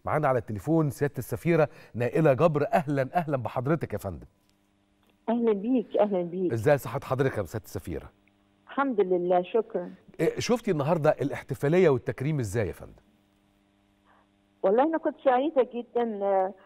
معانا على التليفون سيادة السفيرة نائلة جبر. أهلا أهلا بحضرتك يا فندم. اهلا بيك اهلا بيك. ازاي صحة حضرتك يا سيادة السفيرة؟ الحمد لله شكرا. شفتي النهارده الاحتفالية والتكريم ازاي يا فندم؟ والله انا كنت سعيده جدا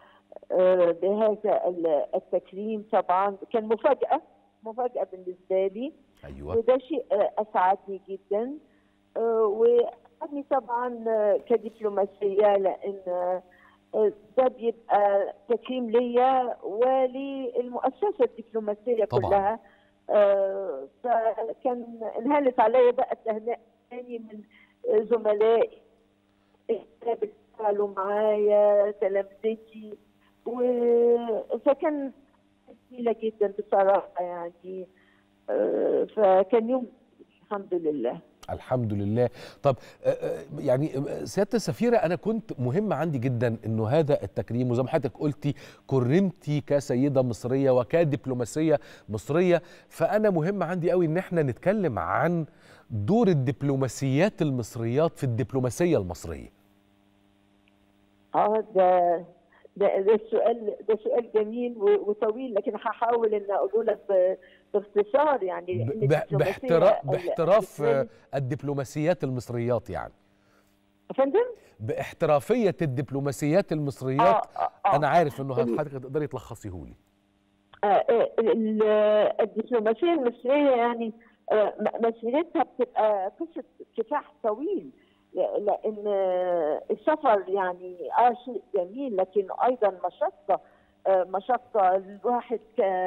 بهذا التكريم. طبعا كان مفاجاه بالنسبه لي. ايوه. وده شيء اسعدني جدا. وأني طبعا كدبلوماسيه، لان ده بيبقى تكريم ليا وللمؤسسه الدبلوماسيه طبعا. كلها. فكان انهالت عليا بقى التهنئه تاني من زملائي اللي بيشتغلوا معايا، تلامذتي، فكان جميله جدا بصراحه يعني. فكان يوم الحمد لله. الحمد لله. طب يعني سيادة السفيرة، أنا كنت مهم عندي جدا إنه هذا التكريم، وزي ما حضرتك قلتي كرمتي كسيدة مصرية وكدبلوماسية مصرية، فأنا مهم عندي قوي إن احنا نتكلم عن دور الدبلوماسيات المصريات في الدبلوماسية المصرية. ده سؤال جميل وطويل، لكن هحاول ان اقوله لك باختصار. يعني باحتراف الدبلوماسيات المصريات يعني. يا فندم؟ باحترافية الدبلوماسيات المصريات. أنا عارف إنه حضرتك تقدري تلخصيهولي. الدبلوماسية المصرية يعني مسيرتها بتبقى قصة كفاح طويل، لأن السفر يعني شيء جميل، لكن أيضا مشقة الواحد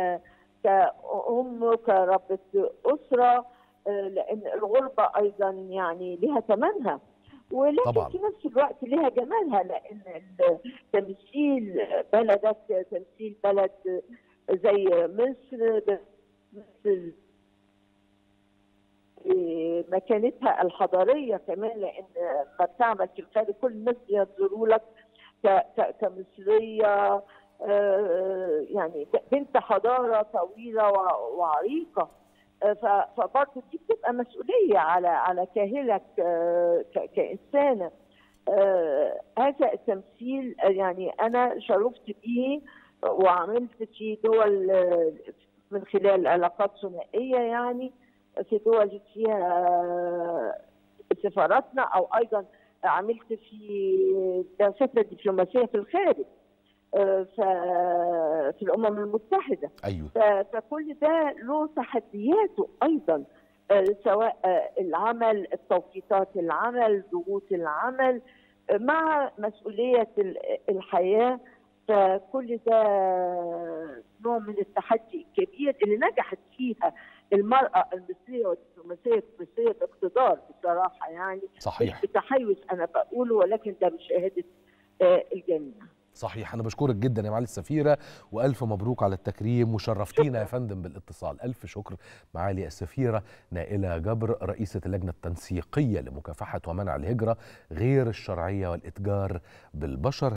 كأم كربة أسرة، لأن الغربة أيضا يعني لها ثمنها، ولكن طبعا في نفس الوقت لها جمالها، لأن تمثيل بلدك، تمثيل بلد زي مصر مكانتها الحضاريه كمان، لان ما بتعمل في الخارج كل الناس بينظروا لك كمصريه، يعني بنت حضاره طويله وعريقه. فبرضه دي بتبقى مسؤوليه على كاهلك كانسانه. هذا التمثيل يعني انا شرفت به، وعملت في دول من خلال علاقات ثنائيه، يعني في دول فيها سفاراتنا، او ايضا عملت في دراستنا الدبلوماسيه في الخارج، في الامم المتحده. ايوه. فكل ده له تحدياته ايضا، سواء العمل، التوقيتات العمل، ضغوط العمل، مع مسؤوليه الحياه. فكل ده نوع من التحدي الكبير اللي نجحت فيها المرأة المصرية والدبلوماسية المصرية باقتدار بصراحة، يعني صحيح. مش بتحيز أنا بقوله، ولكن ده بشهادة الجميع. صحيح. أنا بشكرك جدا يا معالي السفيرة، وألف مبروك على التكريم، وشرفتينا يا فندم بالاتصال. ألف شكر. معالي السفيرة نائلة جبر، رئيسة اللجنة التنسيقية لمكافحة ومنع الهجرة غير الشرعية والإتجار بالبشر.